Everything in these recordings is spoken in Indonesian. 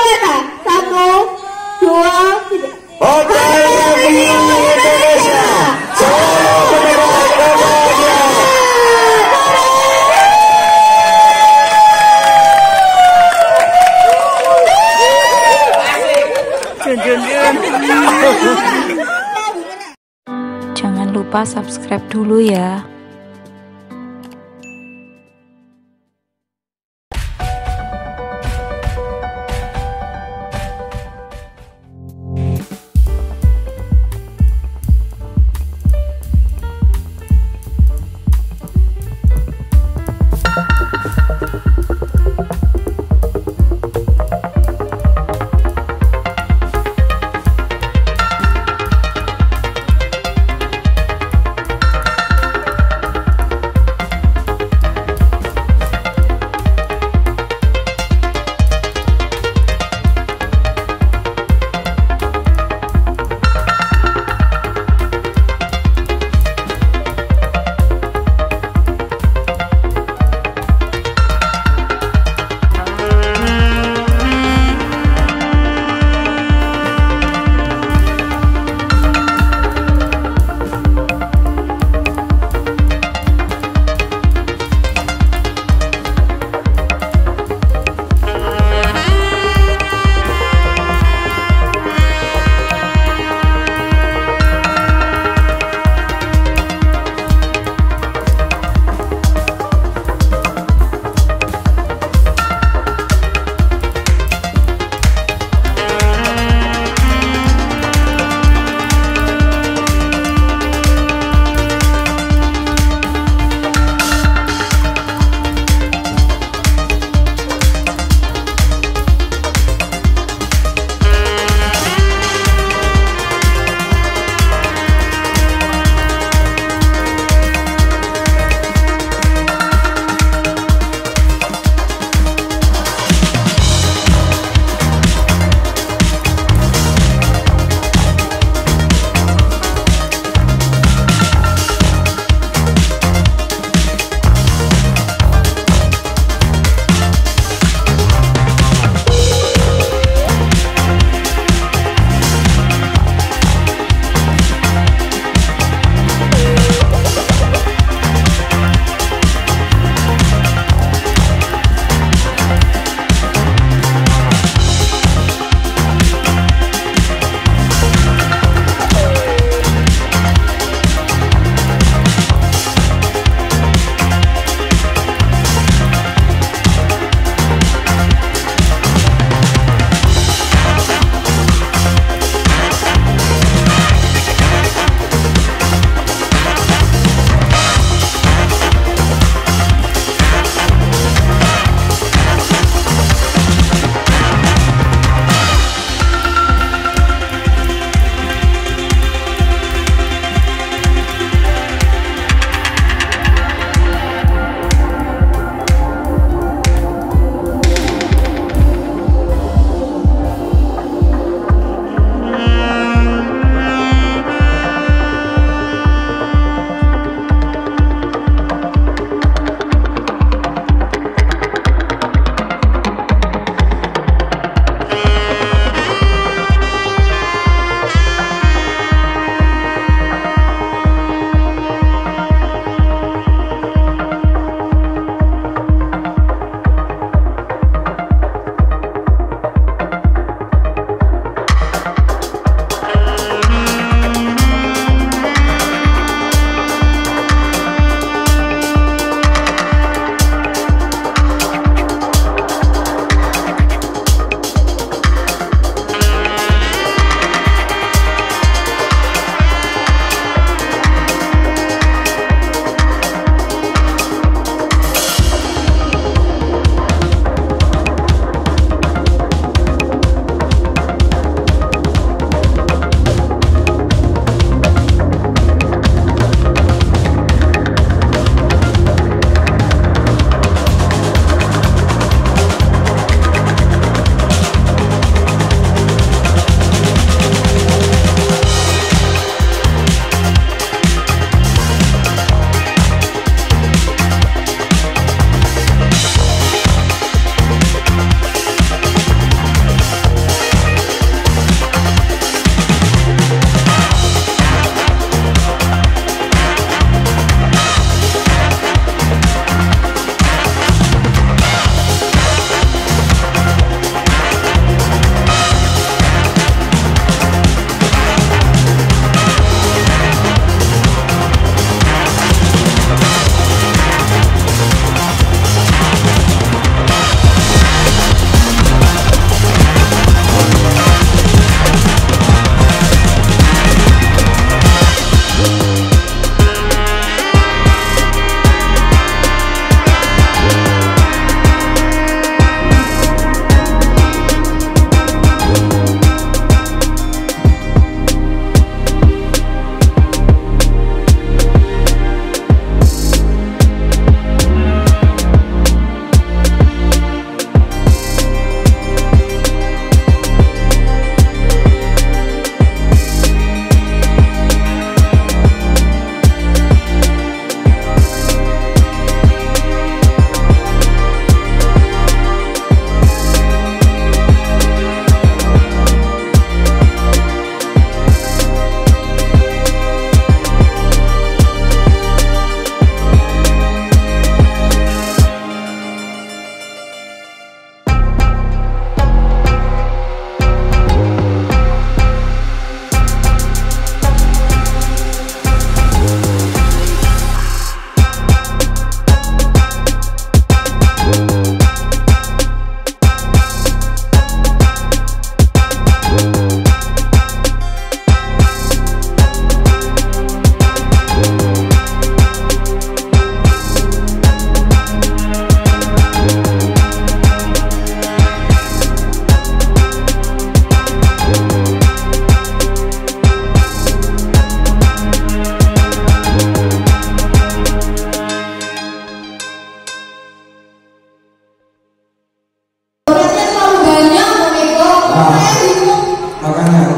semuanya. 1, 2, 3. Hotel Indonesia, selalu bergerak dan bahagia. Jangan lupa subscribe dulu ya.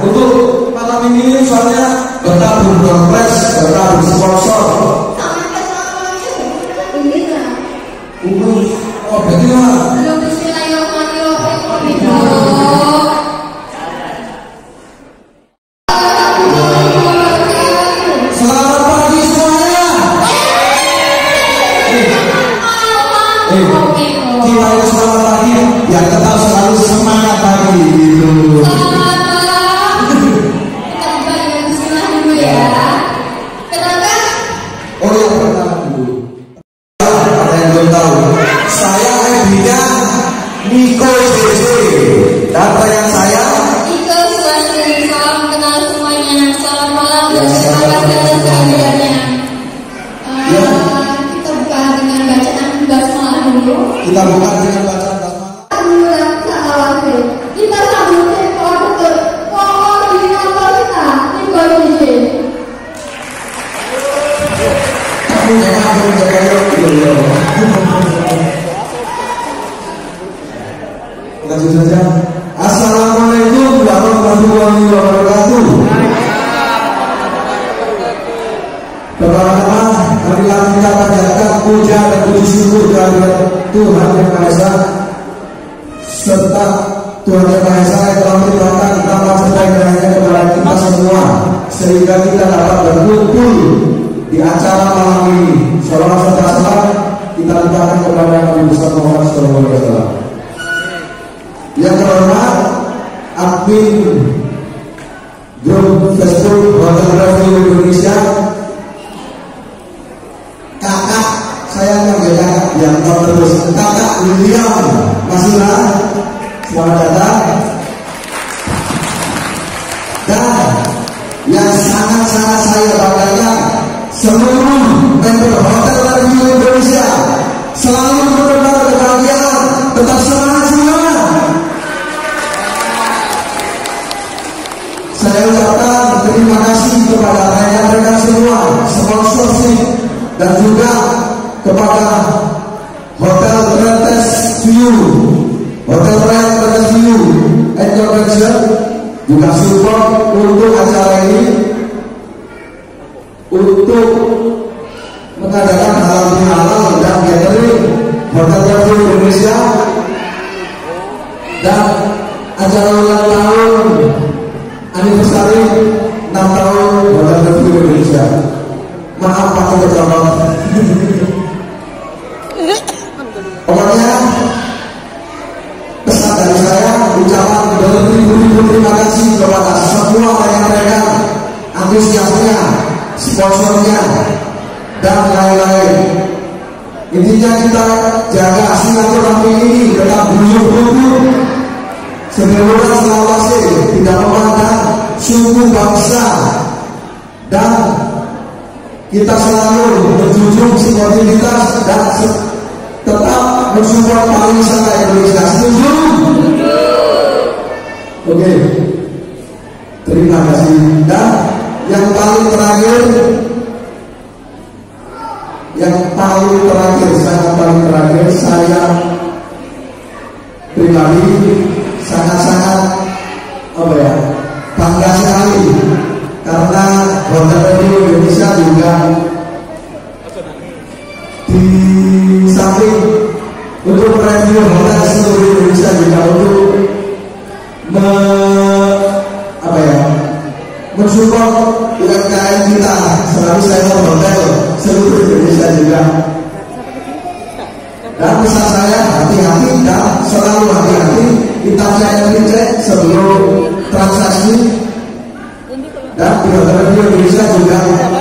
untuk malam ini soalnya bertabung dompet, bertabung sponsor. Oh, berarti lah. Selamat pagi semuanya. Kita harus selamat pagi, ya tetap selalu semangat pagi gitu. Oh ya, pertama dulu. Ada yang belum tahu. Saya Ebina Niko JJ dan rekan saya Niko Suwasti. Salam kenal semuanya. Selamat malam dan terima kasih atas kehadirannya. Kita buka dengan bacaan basmalah dulu. kita buka dengan bacaan basmalah. Kita sambut koordinator kita, Niko JJ. Kamu jangan dulu. Lanjut saja. Assalamualaikum warahmatullahi wabarakatuh. Pertama-tama marilah kita panjatkan puja dan puji syukur kehadirat Tuhan Yang Maha Esa serta Tuhan Yang Maha Esa yang telah melimpahkan rahmat serta hidayahnya kepada kita semua sehingga kita dapat berkumpul di acara malam ini. Shalawat serta salam kita limpahkan kepada Nabi besar Muhammad SAW. Yang terhormat admin grup Facebook Hotel Review Indonesia, kakak saya yang yang terus kakak William Masira, selamat datang. Dan yang sangat-sangat saya banggakan, seluruh member Hotel Review Indonesia selalu berdebar kebahagiaan, tetap semangat semua. Saya ucapkan terima kasih kepada rekan-rekan semua, sponsorship, dan juga kepada Hotel Trentes View, Hotel Trentes View and Convention juga support untuk acara ini untuk mengadakan halal dan gathering Hotel Review Indonesia dan acara ulang tahun anniversary 6 tahun Hotel Review Indonesia. Maaf pakai kecolok. Pokoknya pesan dari saya, ucapan beribu-ribu terima kasih kepada semua rekan-rekan, antusiasnya, sponsornya, dan lain-lain. Intinya kita jaga silaturahmi ini tetap buyur-buyur. Sebenarnya selawase tidak memandang suku bangsa, dan kita selalu menjunjung sportivitas dan tetap mensupport pariwisata Indonesia. Setuju? Oke. Terima kasih. Dan yang paling terakhir, saya pribadi sangat-sangat bangga sekali karena Hotel Review Indonesia juga di samping untuk review hotel seluruh Indonesia juga untuk mensupport UMKM kita selalu sektor hotel seluruh Indonesia juga. Dan pesan saya, hati-hati dan selalu hati-hati, kita cek sebelum transaksi. Dan di Hotel Review Indonesia juga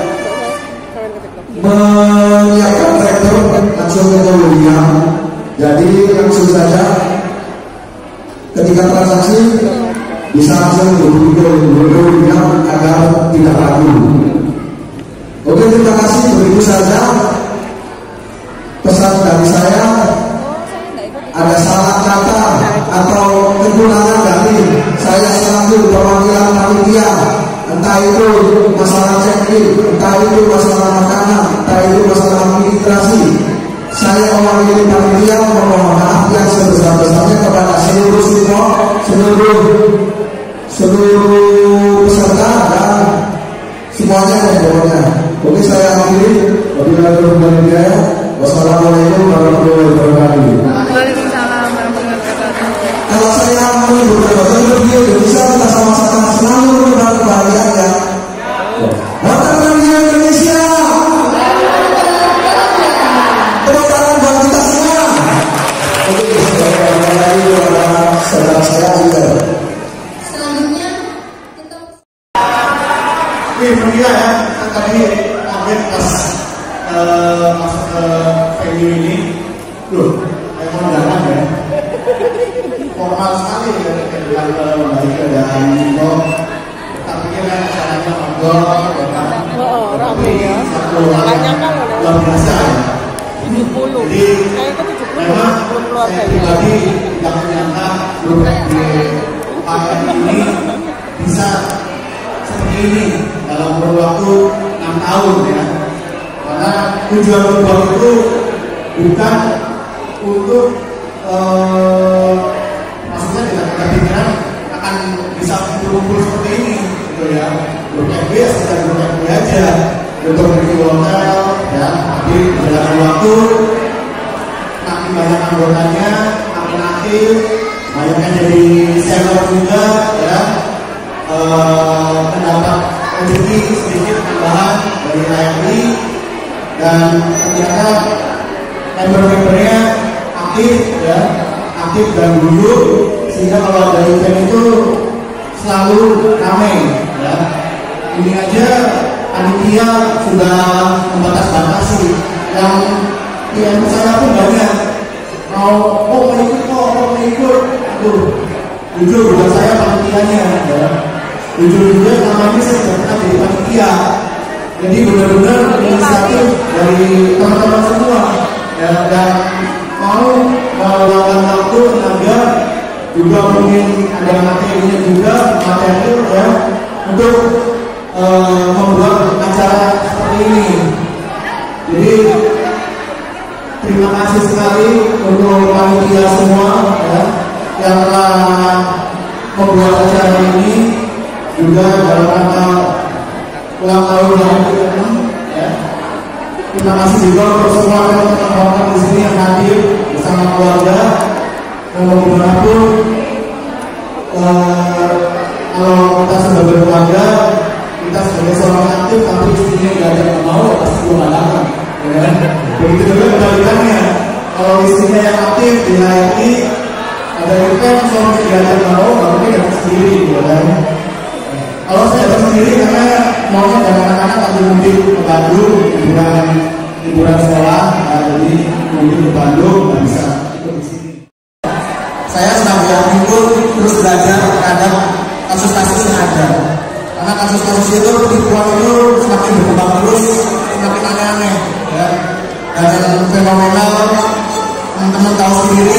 menyiapkan traktor langsung ke William. Jadi langsung saja ketika transaksi bisa langsung dulu William agar tidak ragu. Oke, terima kasih. Begitu saja pesan dari saya. Ada salah kata atau kekurangan dari saya selaku perwakilan panitia, entah itu masalah check-in, entah itu masalah makanan, entah itu masalah administrasi, saya mewakili panitia memohon maaf yang sebesar-besarnya kepada seluruh saudara saya juga. Selanjutnya kita Ini media ya, tadi kaget pas masuk ke venue ini. Loh, kayak kondangan ya. Formal sekali ya, dengan Mbak Ika dan Nino. Tak pikir kan acaranya mogok, ya kan? Rame ya. Satu Makanya kan luar biasa ya. 70. Jadi Saya itu 70 memang saya pribadi tidak menyangka grup di paket ini bisa seperti ini dalam kurun waktu 6 tahun ya. Karena tujuan grup itu bukan untuk maksudnya tidak kita pikiran akan bisa kumpul seperti ini gitu ya. Grup FB sekitar grup FB aja untuk bikin hotel ya, tapi berjalan waktu makin banyak anggotanya, makin aktif, banyak yang jadi senior juga ya, mendapat rezeki sedikit tambahan dari TNI dan ternyata member-membernya aktif ya, aktif dan dulu sehingga kalau ada event itu selalu ramai ya. Ini aja panitia sudah membatasi yang saya pun banyak mau ikut aduh jujur bukan saya panitianya ya. Jujur juga selama ini saya tidak pernah jadi panitia, jadi benar-benar inisiatif dari teman-teman semua ya, dan mau meluangkan waktu tenaga juga mungkin ada materinya juga materi ya untuk membuat acara seperti ini. Jadi terima kasih sekali untuk panitia semua ya, yang telah membuat acara ini juga dalam rangka ulang tahun yang ke-6 ya. Terima kasih juga untuk semua teman-teman di sini yang hadir bersama keluarga. Kalau dimanapun kalau kita sebagai keluarga, kita sebagai seorang aktif tapi istrinya nggak ada yang mau, pasti belum ada ya kan? Begitu juga kebalikannya, kalau istrinya yang aktif dilayani ada event suami nggak ada yang mau, nggak mungkin datang sendiri ya kan? Kalau saya datang sendiri karena maunya dan anak-anak lagi mudik ke Bandung liburan sekolah, jadi mudik ke Bandung nggak bisa ikut di sini. Saya sebagai aktif pun terus belajar terhadap kasus-kasus yang ada. Karena kasus-kasus itu penipuan itu semakin berkembang terus, semakin aneh-aneh ya. Dan fenomenal teman-teman tahu sendiri.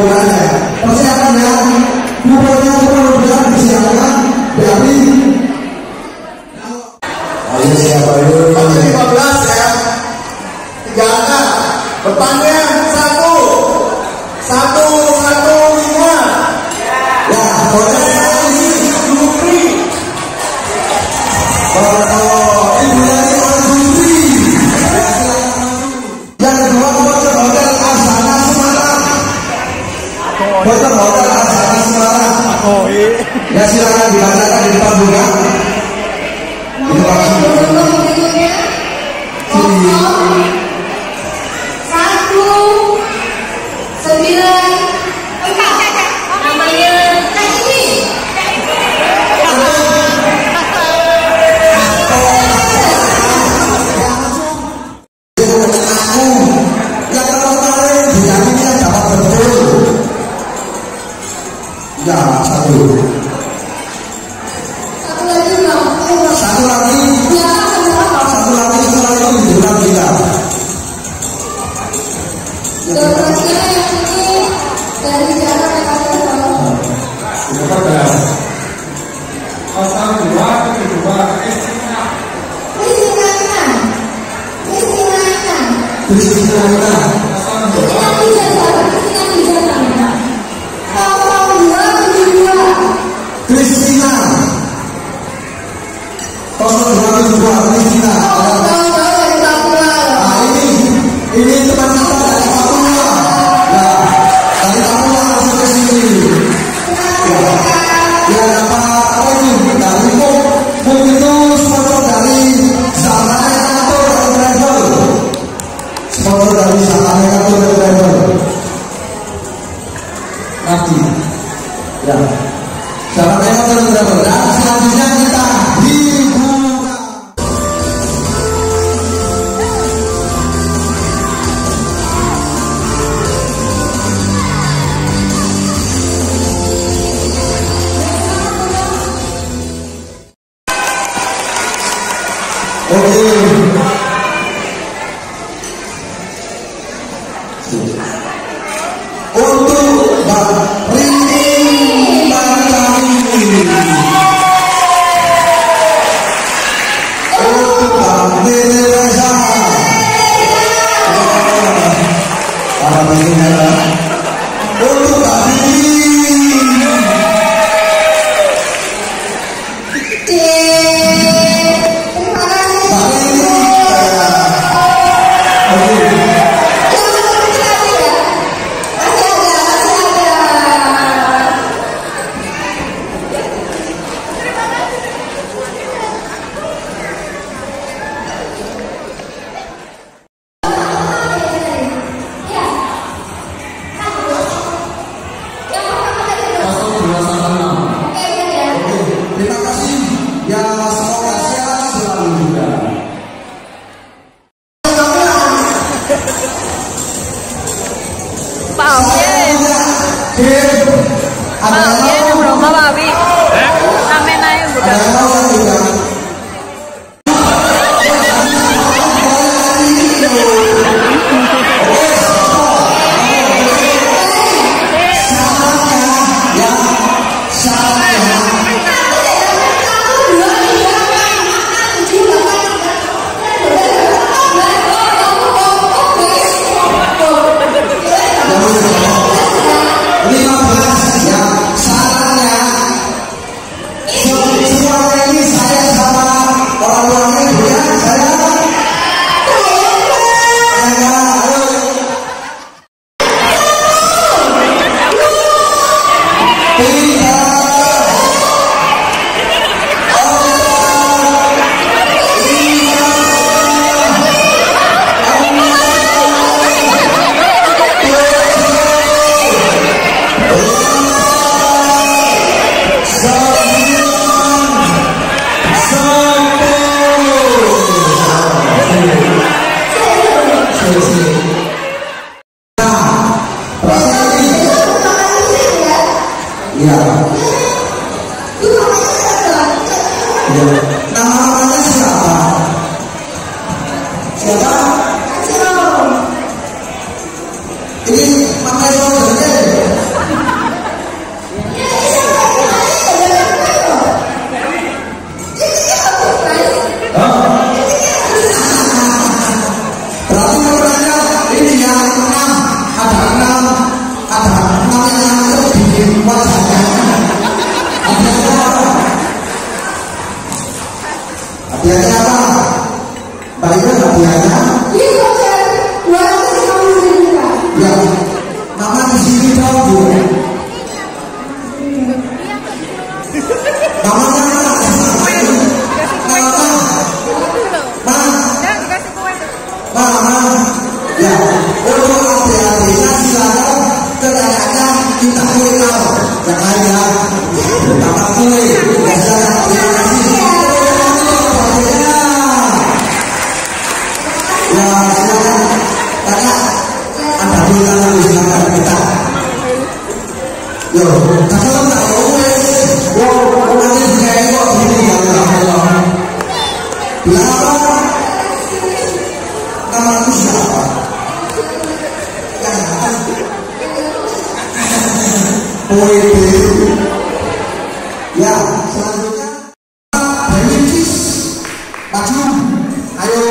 pembukaannya. Persiapan ya, bukunya semua disiapkan dari. Ayo siapa dulu? 15 ya. 3 angka. Depannya 1 1 1 5. Ya, boleh sekali Jupri. Ibu dari Jupri. Yang kedua Hotel Asana Semarang. Hotel Asana Semarang. Oh iya. Ya silakan dibacakan di depan buka. Itu maksudnya. Ya, satu lagi setelah itu diulang kita. Dari jarak Kristina 02 Kristina. Ini teman kita dari Papua. Ya, dari Papua langsung ke sini. Ya, apa itu? Dari Muk itu sponsor dari Zamane Kantor Travel. Sponsor dari Zamane Kantor Travel. Nanti. Ya. Zamane Kantor Travel. Dan selanjutnya kita dibuka. Untuk Mbak Rini Martani, untuk Mbak Nireza, untuk Mbak Dini, terima kasih. Ya, semoga sehat selalu juga. Ya. Namanya siapa? Siapa? Ini pakai saudaranya. Ya, selanjutnya Benicis maju, ayo.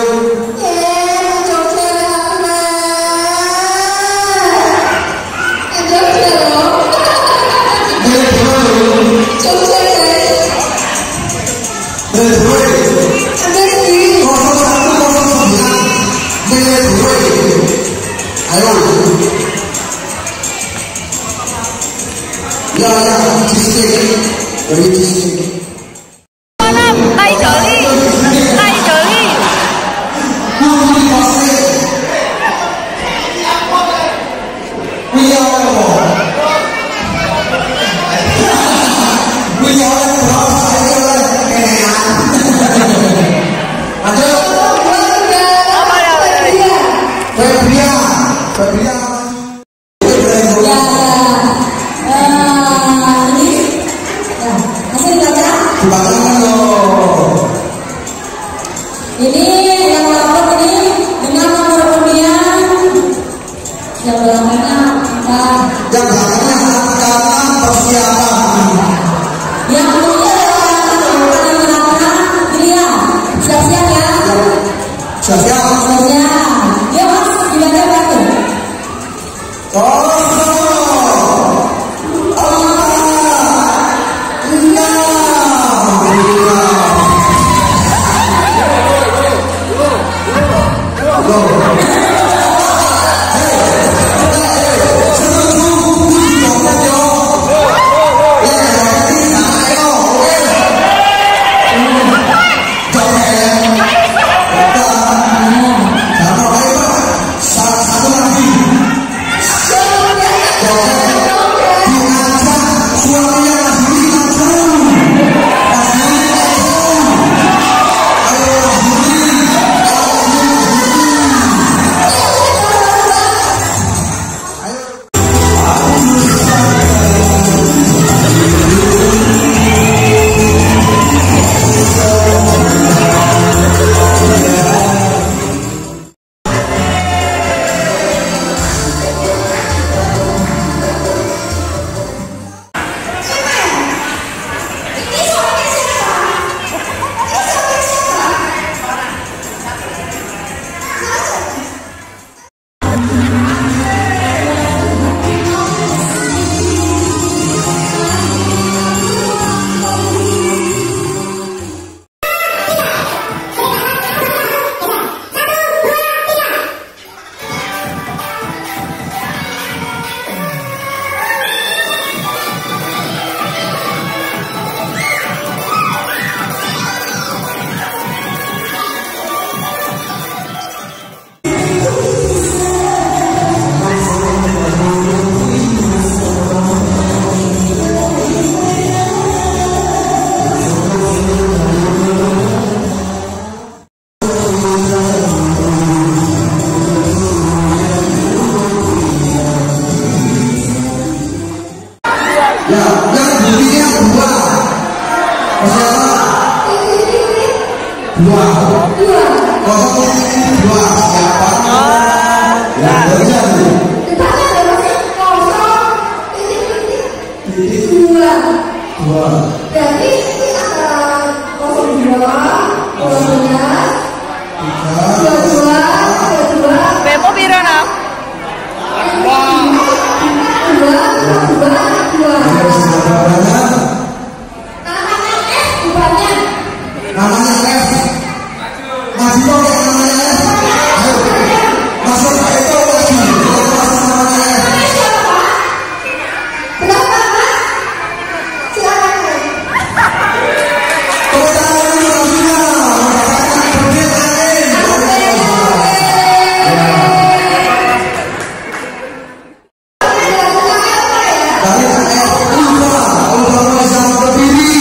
Dari Ulfa Maisa berdiri.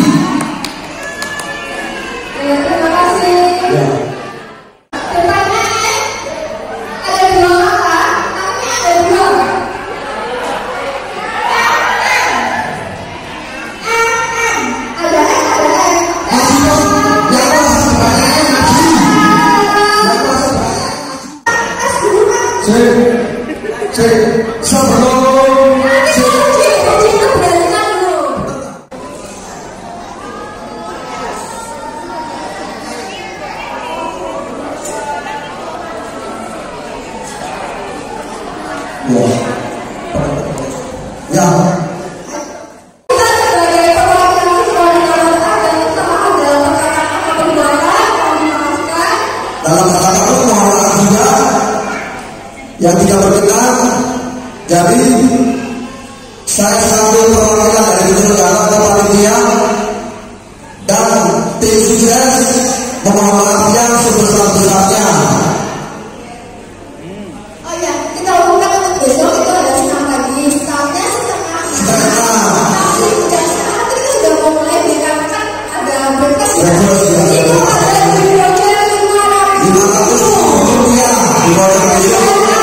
Terima kasih. Ya. Ada dua kakak, tapi ada dua kak. Sebelum ya. Dalam kata-kata mohon maaf juga yang tidak berkenan. Jadi saya sambil perwakilan dari saudara atau panitia dan tim sukses memohon maaf yang sebesar-besarnya. Oh ya, kita umumkan untuk besok itu ada senam lagi. Startnya setengah. Tapi jam 1 itu sudah mulai dikarenakan ada breakfast. Itu ada videonya 500 rupiah di bawah Indonesia.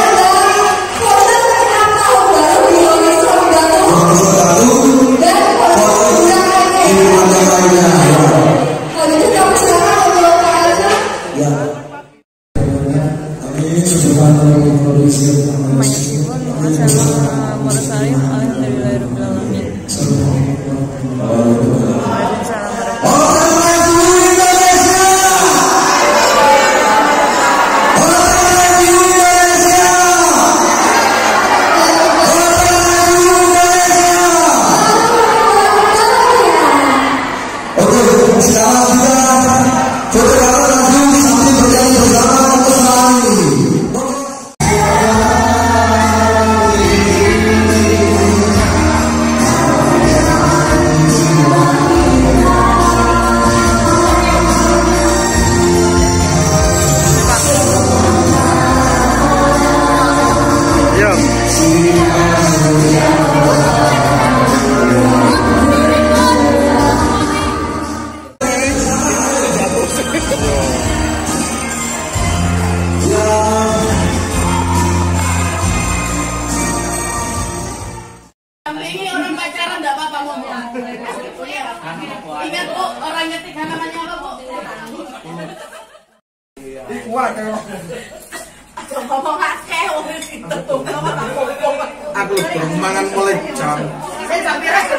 Ini orang pacaran enggak apa-apa ngomong. Ingat Bu, orang nyetik namanya apa Bu? Kuat ya. Ngomong akeh wong iki tutup apa tak ngomong. Aku bermangan mulai jam. Saya sampai rasa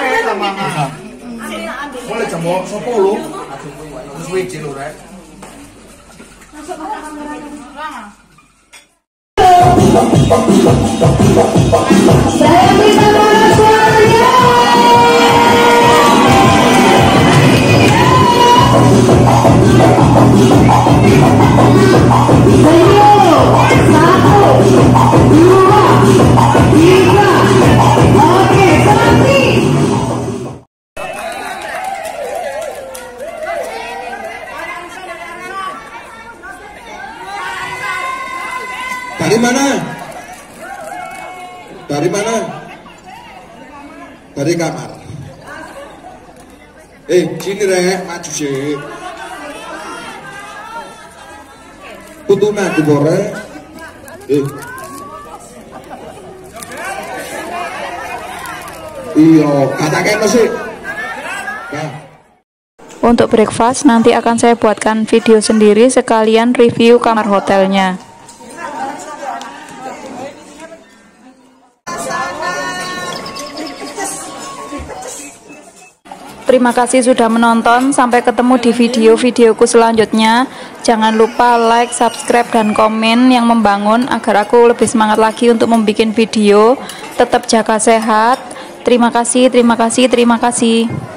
Mulai jam 10. Terus wiji lho rek. Saya minta mana suaranya. Dari mana? Dari mana? Dari kamar. Sini rek, maju sih. Putuna aku bore. Iya, katakan masih. Nah. Untuk breakfast nanti akan saya buatkan video sendiri sekalian review kamar hotelnya. Terima kasih sudah menonton, sampai ketemu di video-videoku selanjutnya. Jangan lupa like, subscribe, dan komen yang membangun agar aku lebih semangat lagi untuk membuat video. Tetap jaga sehat. Terima kasih, terima kasih, terima kasih.